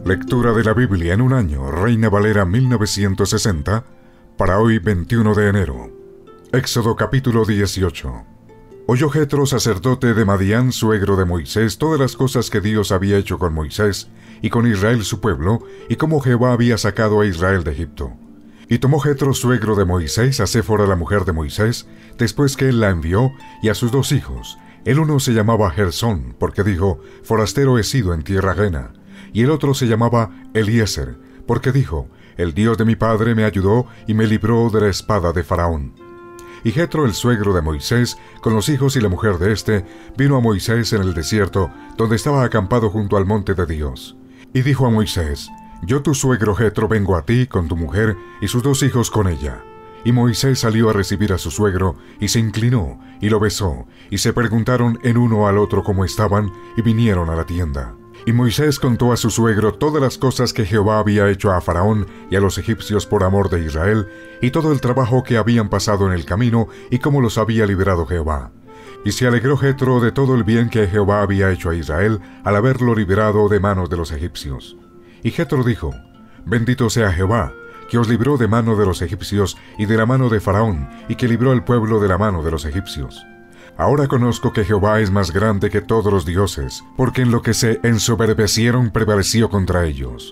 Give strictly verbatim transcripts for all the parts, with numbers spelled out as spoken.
Lectura de la Biblia en un año, Reina Valera mil novecientos sesenta, para hoy veintiuno de enero. Éxodo capítulo dieciocho. Oyó Jetro, sacerdote de Madián, suegro de Moisés, todas las cosas que Dios había hecho con Moisés y con Israel su pueblo, y cómo Jehová había sacado a Israel de Egipto. Y tomó Jetro, suegro de Moisés, a Séfora la mujer de Moisés, después que él la envió, y a sus dos hijos. El uno se llamaba Gersón, porque dijo, forastero he sido en tierra ajena. Y el otro se llamaba Eliezer, porque dijo, el Dios de mi padre me ayudó y me libró de la espada de Faraón. Y Jetro, el suegro de Moisés, con los hijos y la mujer de éste, vino a Moisés en el desierto, donde estaba acampado junto al monte de Dios. Y dijo a Moisés, yo tu suegro Jetro vengo a ti con tu mujer y sus dos hijos con ella. Y Moisés salió a recibir a su suegro, y se inclinó, y lo besó, y se preguntaron en uno al otro cómo estaban, y vinieron a la tienda. Y Moisés contó a su suegro todas las cosas que Jehová había hecho a Faraón y a los egipcios por amor de Israel, y todo el trabajo que habían pasado en el camino, y cómo los había liberado Jehová. Y se alegró Jetro de todo el bien que Jehová había hecho a Israel, al haberlo liberado de manos de los egipcios. Y Jetro dijo, bendito sea Jehová, que os libró de mano de los egipcios y de la mano de Faraón, y que libró al pueblo de la mano de los egipcios. Ahora conozco que Jehová es más grande que todos los dioses, porque en lo que se ensoberbecieron prevaleció contra ellos.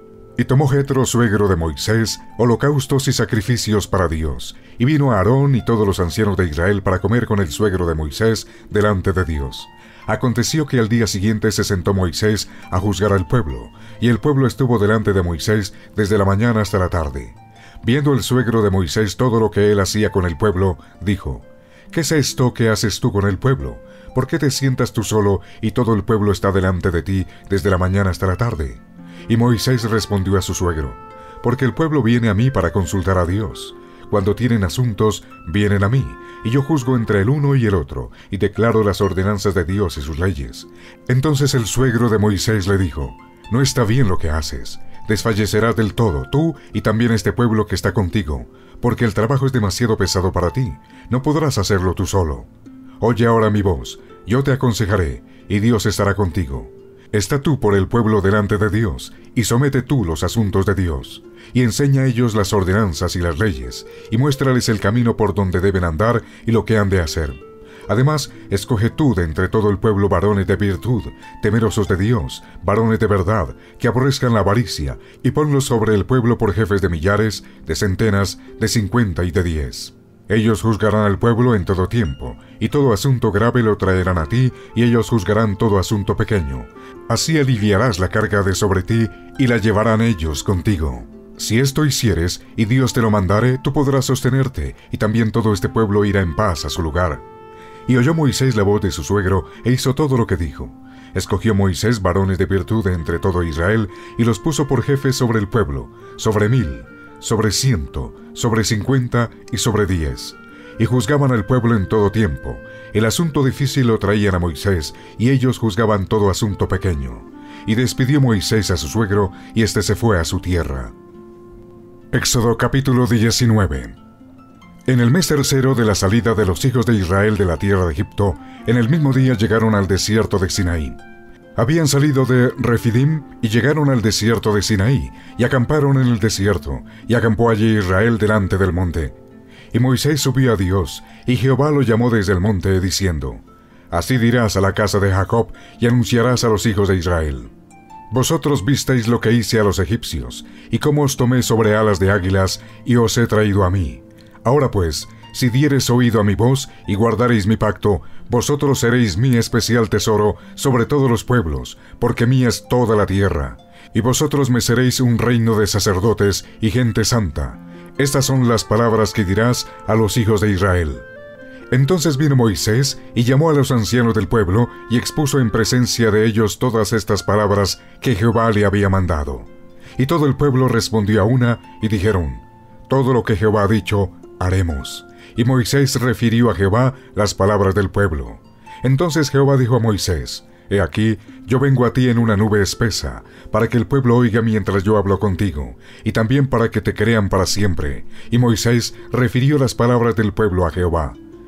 Y tomó Jetro, suegro de Moisés, holocaustos y sacrificios para Dios, y vino a Aarón y todos los ancianos de Israel para comer con el suegro de Moisés delante de Dios. Aconteció que al día siguiente se sentó Moisés a juzgar al pueblo, y el pueblo estuvo delante de Moisés desde la mañana hasta la tarde. Viendo el suegro de Moisés todo lo que él hacía con el pueblo, dijo, ¿qué es esto que haces tú con el pueblo? ¿Por qué te sientas tú solo y todo el pueblo está delante de ti desde la mañana hasta la tarde? Y Moisés respondió a su suegro, porque el pueblo viene a mí para consultar a Dios. Cuando tienen asuntos, vienen a mí, y yo juzgo entre el uno y el otro, y declaro las ordenanzas de Dios y sus leyes. Entonces el suegro de Moisés le dijo, no está bien lo que haces. Desfallecerás del todo, tú y también este pueblo que está contigo, porque el trabajo es demasiado pesado para ti, no podrás hacerlo tú solo. Oye ahora mi voz, yo te aconsejaré, y Dios estará contigo. Está tú por el pueblo delante de Dios, y somete tú los asuntos de Dios, y enseña a ellos las ordenanzas y las leyes, y muéstrales el camino por donde deben andar y lo que han de hacer. Además, escoge tú de entre todo el pueblo varones de virtud, temerosos de Dios, varones de verdad, que aborrezcan la avaricia, y ponlos sobre el pueblo por jefes de millares, de centenas, de cincuenta y de diez. Ellos juzgarán al pueblo en todo tiempo, y todo asunto grave lo traerán a ti, y ellos juzgarán todo asunto pequeño. Así aliviarás la carga de sobre ti, y la llevarán ellos contigo. Si esto hicieres, y Dios te lo mandare, tú podrás sostenerte, y también todo este pueblo irá en paz a su lugar. Y oyó Moisés la voz de su suegro, e hizo todo lo que dijo. Escogió Moisés varones de virtud de entre todo Israel, y los puso por jefes sobre el pueblo, sobre mil, sobre ciento, sobre cincuenta y sobre diez. Y juzgaban al pueblo en todo tiempo. El asunto difícil lo traían a Moisés, y ellos juzgaban todo asunto pequeño. Y despidió Moisés a su suegro, y éste se fue a su tierra. Éxodo capítulo diecinueve. En el mes tercero de la salida de los hijos de Israel de la tierra de Egipto, en el mismo día llegaron al desierto de Sinaí. Habían salido de Refidim y llegaron al desierto de Sinaí, y acamparon en el desierto, y acampó allí Israel delante del monte. Y Moisés subió a Dios, y Jehová lo llamó desde el monte, diciendo, así dirás a la casa de Jacob, y anunciarás a los hijos de Israel. Vosotros visteis lo que hice a los egipcios, y cómo os tomé sobre alas de águilas, y os he traído a mí. Ahora pues, si diereis oído a mi voz, y guardareis mi pacto, vosotros seréis mi especial tesoro sobre todos los pueblos, porque mía es toda la tierra. Y vosotros me seréis un reino de sacerdotes y gente santa. Estas son las palabras que dirás a los hijos de Israel. Entonces vino Moisés, y llamó a los ancianos del pueblo, y expuso en presencia de ellos todas estas palabras que Jehová le había mandado. Y todo el pueblo respondió a una, y dijeron, todo lo que Jehová ha dicho, haremos. Y Moisés refirió a Jehová las palabras del pueblo. Entonces Jehová dijo a Moisés, he aquí, yo vengo a ti en una nube espesa, para que el pueblo oiga mientras yo hablo contigo, y también para que te crean para siempre. Y Moisés refirió las palabras del pueblo a Jehová.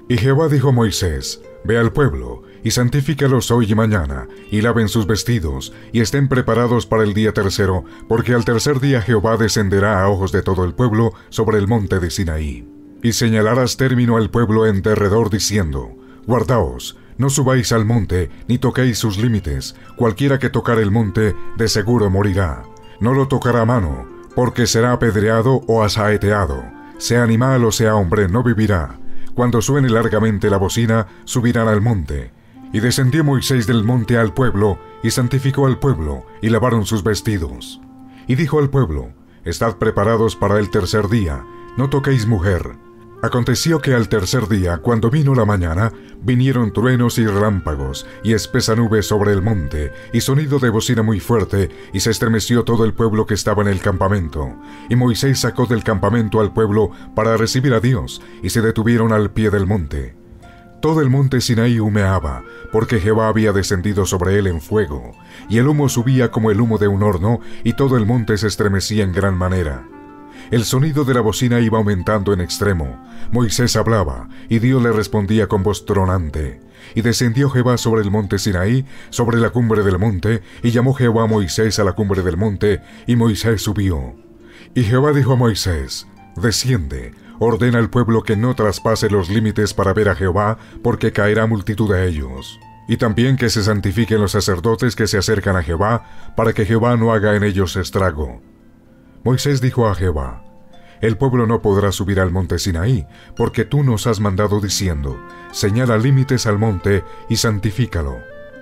Y Jehová dijo a Moisés: Ve al pueblo, y santifícalos hoy y mañana, y laven sus vestidos, y estén preparados para el día tercero, porque al tercer día Jehová descenderá a ojos de todo el pueblo sobre el monte de Sinaí. Y señalarás término al pueblo en derredor, diciendo: Guardaos, no subáis al monte, ni toquéis sus límites. Cualquiera que tocar el monte, de seguro morirá. No lo tocará a mano, porque será apedreado o asaeteado. Sea animal o sea hombre, no vivirá. Cuando suene largamente la bocina, subirán al monte. Y descendió Moisés del monte al pueblo, y santificó al pueblo, y lavaron sus vestidos. Y dijo al pueblo: Estad preparados para el tercer día, no toquéis mujer. Aconteció que al tercer día, cuando vino la mañana, vinieron truenos y relámpagos, y espesa nube sobre el monte, y sonido de bocina muy fuerte, y se estremeció todo el pueblo que estaba en el campamento. Y Moisés sacó del campamento al pueblo para recibir a Dios, y se detuvieron al pie del monte. Todo el monte Sinaí humeaba, porque Jehová había descendido sobre él en fuego, y el humo subía como el humo de un horno, y todo el monte se estremecía en gran manera. El sonido de la bocina iba aumentando en extremo. Moisés hablaba, y Dios le respondía con voz tronante. Y descendió Jehová sobre el monte Sinaí, sobre la cumbre del monte, y llamó Jehová a Moisés a la cumbre del monte, y Moisés subió. Y Jehová dijo a Moisés: Desciende, ordena al pueblo que no traspase los límites para ver a Jehová, porque caerá multitud de ellos. Y también que se santifiquen los sacerdotes que se acercan a Jehová, para que Jehová no haga en ellos estrago. Moisés dijo a Jehová: El pueblo no podrá subir al monte Sinaí, porque tú nos has mandado diciendo: Señala límites al monte y santifícalo.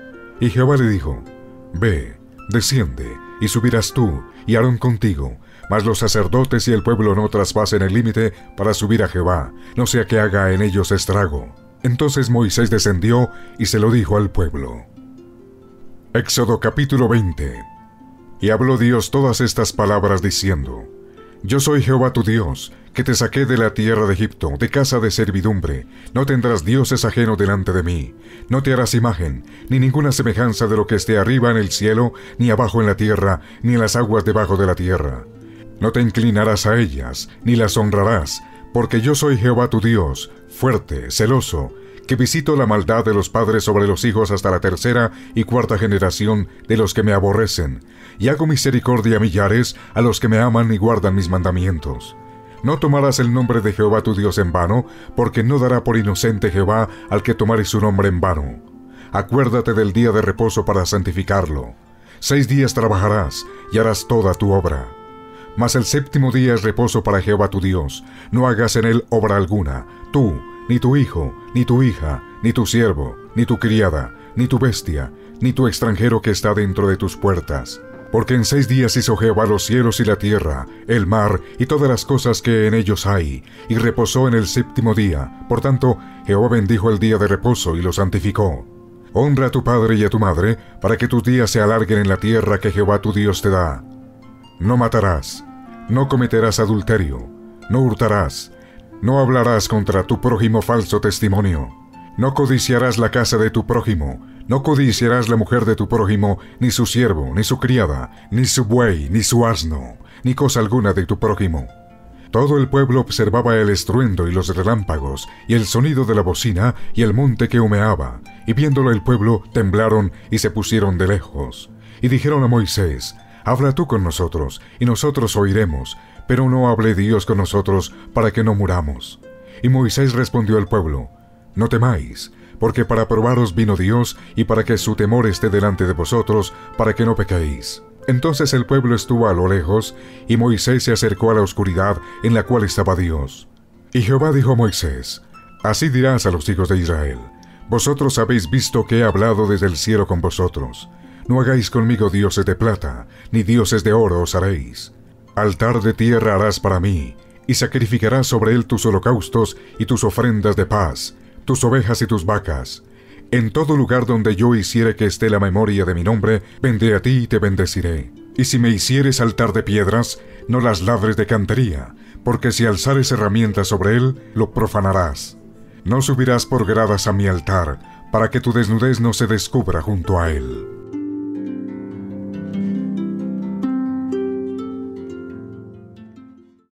Y Jehová le dijo: Ve, desciende, y subirás tú, y Aarón contigo, mas los sacerdotes y el pueblo no traspasen el límite para subir a Jehová, no sea que haga en ellos estrago. Entonces Moisés descendió y se lo dijo al pueblo. Éxodo capítulo veinte. Y habló Dios todas estas palabras diciendo: Yo soy Jehová tu Dios, que te saqué de la tierra de Egipto, de casa de servidumbre. No tendrás dioses ajenos delante de mí. No te harás imagen, ni ninguna semejanza de lo que esté arriba en el cielo, ni abajo en la tierra, ni en las aguas debajo de la tierra. No te inclinarás a ellas, ni las honrarás, porque yo soy Jehová tu Dios, fuerte, celoso, que visito la maldad de los padres sobre los hijos hasta la tercera y cuarta generación de los que me aborrecen, y hago misericordia a millares a los que me aman y guardan mis mandamientos. No tomarás el nombre de Jehová tu Dios en vano, porque no dará por inocente Jehová al que tomare su nombre en vano. Acuérdate del día de reposo para santificarlo. Seis días trabajarás y harás toda tu obra. Mas el séptimo día es reposo para Jehová tu Dios. No hagas en él obra alguna, tú, ni tu hijo, ni tu hija, ni tu siervo, ni tu criada, ni tu bestia, ni tu extranjero que está dentro de tus puertas. Porque en seis días hizo Jehová los cielos y la tierra, el mar y todas las cosas que en ellos hay, y reposó en el séptimo día. Por tanto, Jehová bendijo el día de reposo y lo santificó. Honra a tu padre y a tu madre, para que tus días se alarguen en la tierra que Jehová tu Dios te da. No matarás, no cometerás adulterio, no hurtarás, no hablarás contra tu prójimo falso testimonio. No codiciarás la casa de tu prójimo, no codiciarás la mujer de tu prójimo, ni su siervo, ni su criada, ni su buey, ni su asno, ni cosa alguna de tu prójimo. Todo el pueblo observaba el estruendo y los relámpagos, y el sonido de la bocina, y el monte que humeaba, y viéndolo el pueblo, temblaron y se pusieron de lejos. Y dijeron a Moisés: Habla tú con nosotros, y nosotros oiremos, pero no hable Dios con nosotros, para que no muramos. Y Moisés respondió al pueblo: No temáis, porque para probaros vino Dios, y para que su temor esté delante de vosotros, para que no pequéis. Entonces el pueblo estuvo a lo lejos, y Moisés se acercó a la oscuridad en la cual estaba Dios. Y Jehová dijo a Moisés: Así dirás a los hijos de Israel: Vosotros habéis visto que he hablado desde el cielo con vosotros. No hagáis conmigo dioses de plata, ni dioses de oro os haréis. Altar de tierra harás para mí, y sacrificarás sobre él tus holocaustos y tus ofrendas de paz, tus ovejas y tus vacas. En todo lugar donde yo hiciere que esté la memoria de mi nombre, vendré a ti y te bendeciré. Y si me hicieres altar de piedras, no las ladres de cantería, porque si alzares herramientas sobre él, lo profanarás. No subirás por gradas a mi altar, para que tu desnudez no se descubra junto a él.